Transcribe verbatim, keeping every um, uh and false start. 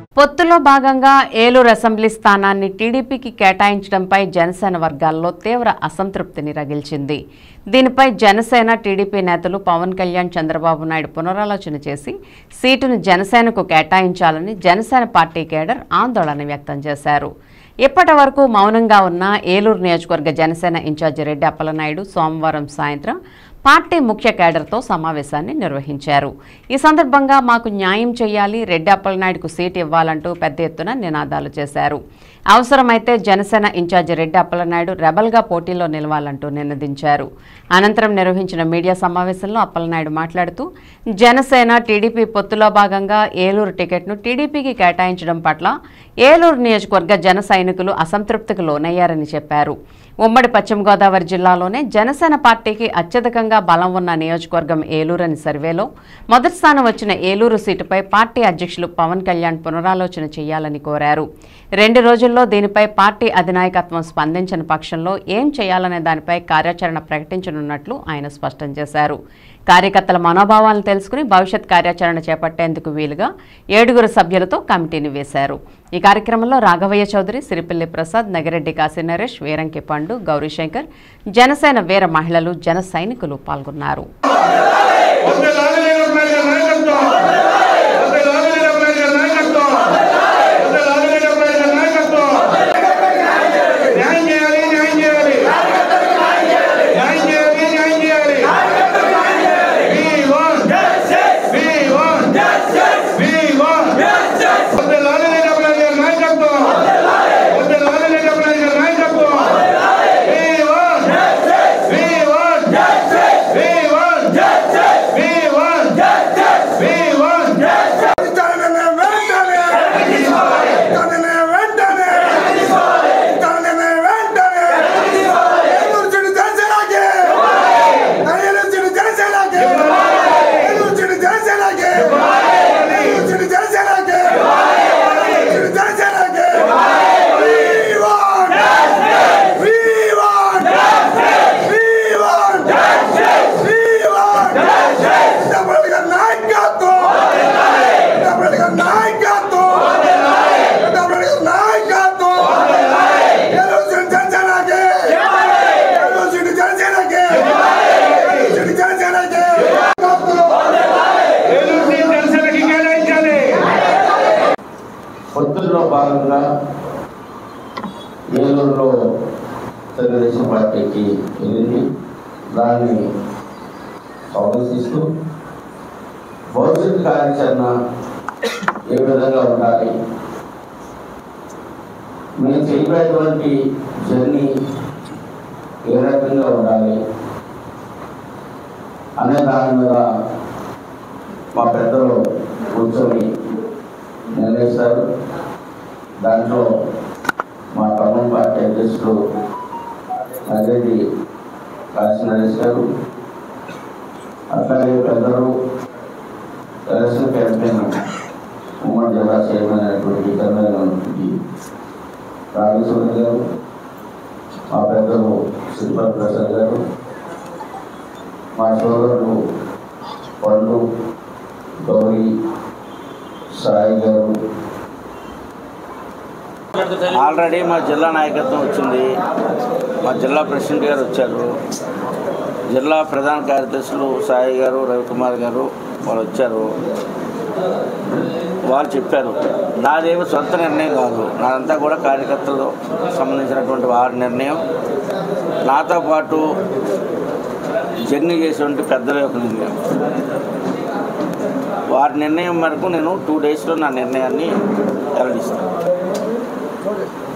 పొత్తులో భాగంగా ఏలూరు అసెంబ్లీ స్థానాన్ని టీడీపీకి కేటాయించడంపై జనసేన వర్గాల్లో తీవ్ర అసంతృప్తిని రగిల్చింది. దీనిపై జనసేన టీడీపీ నేతలు పవన్ కళ్యాణ్, చంద్రబాబు నాయుడు పునరాలోచన చేసి సీటును జనసేనకు కేటాయించాలని జనసేన పార్టీ కేడర్ ఆందోళన వ్యక్తం చేశారు. ఇప్పటి వరకు మౌనంగా ఉన్న ఏలూరు నియోజకవర్గ జనసేన ఇన్ఛార్జి రెడ్డి అప్పలనాయుడు సోమవారం సాయంత్రం పార్టీ ముఖ్య కేడర్తో సమావేశాన్ని నిర్వహించారు. ఈ సందర్భంగా మాకు న్యాయం చేయాలి, రెడ్డి అప్పలనాయుడుకు సీటు ఇవ్వాలంటూ పెద్ద ఎత్తున నినాదాలు చేశారు. అవసరమైతే జనసేన ఇన్ఛార్జి రెడ్డి అప్పలనాయుడు రెబల్గా పోటీలో నిలవాలంటూ నినదించారు. అనంతరం నిర్వహించిన మీడియా సమావేశంలో అప్పలనాయుడు మాట్లాడుతూ జనసేన టీడీపీ పొత్తులో భాగంగా ఏలూరు టికెట్ను టీడీపీకి కేటాయించడం పట్ల ఏలూరు నియోజకవర్గ జన సైనికులు అసంతృప్తికి లోనయ్యారని చెప్పారు. ఉమ్మడి పశ్చిమ గోదావరి జిల్లాలోనే జనసేన పార్టీకి అత్యధికంగా బలం ఉన్న నియోజకవర్గం ఏలూరు అని సర్వేలో మొదటి స్థానం వచ్చిన ఏలూరు సీటుపై పార్టీ అధ్యక్షులు పవన్ కళ్యాణ్ పునరాలోచన చేయాలని కోరారు. రెండు రోజుల్లో దీనిపై పార్టీ అధినాయకత్వం స్పందించిన పక్షంలో ఏం చేయాలనే దానిపై కార్యాచరణ ప్రకటించనున్నట్లు ఆయన స్పష్టం చేశారు. కార్యకర్తల మనోభావాలను తెలుసుకుని భవిష్యత్ కార్యాచరణ చేపట్టేందుకు వీలుగా ఏడుగురు సభ్యులతో కమిటీని వేశారు. ఈ కార్యక్రమంలో రాఘవయ్య చౌదరి, సిరిపిల్లి ప్రసాద్, నగిరెడ్డి కాశీ నరేష్, వీరంకి పండు, గౌరీశంకర్, జనసేన వీర మహిళలు, జన సైనికులు పాల్గొన్నారు. పొత్తుల్లో భాగంగా ఏలూరులో తెలుగుదేశం పార్టీకి వెళ్ళింది. దాన్ని స్వాగతిస్తూ భవిష్యత్ కార్యాచరణ ఏ విధంగా ఉండాలి, మేము చేయబోయేటువంటి జర్నీ ఏ రకంగా ఉండాలి అనే దాని మీద మా పెద్దలు కూర్చొని నిర్ణయిస్తారు. దాంట్లో మా ఖమ్మం పార్టీ అధ్యక్షుడు నగిరెడ్డి కాశీ నరేష్ గారు, అట్లాగే పెద్దలు ఎలక్షన్ క్యాంపెయిన్ ఉమ్మడి జిల్లా చైర్మన్ అయినటువంటి కర్నూలు రాఘవేశ్వర గారు, మా పెద్దలు సిరిపల్లి ప్రసాద్ గారు, మా సోదరులు పండు, గౌరీ, సాయి గారు. ఆల్రెడీ మా జిల్లా నాయకత్వం వచ్చింది, మా జిల్లా ప్రెసిడెంట్ గారు వచ్చారు, జిల్లా ప్రధాన కార్యదర్శులు సాయి గారు, రవికుమార్ గారు వాళ్ళు వచ్చారు. వాళ్ళు చెప్పారు, నాదేమో సొంత నిర్ణయం కాదు, నాదంతా కూడా కార్యకర్తలు సంబంధించినటువంటి వారి నిర్ణయం. నాతో పాటు జర్నీ చేసేటువంటి పెద్దల యొక్క నిర్ణయం. వారి నిర్ణయం మేరకు నేను టూ డేస్లో నా నిర్ణయాన్ని వెల్లడిస్తాను.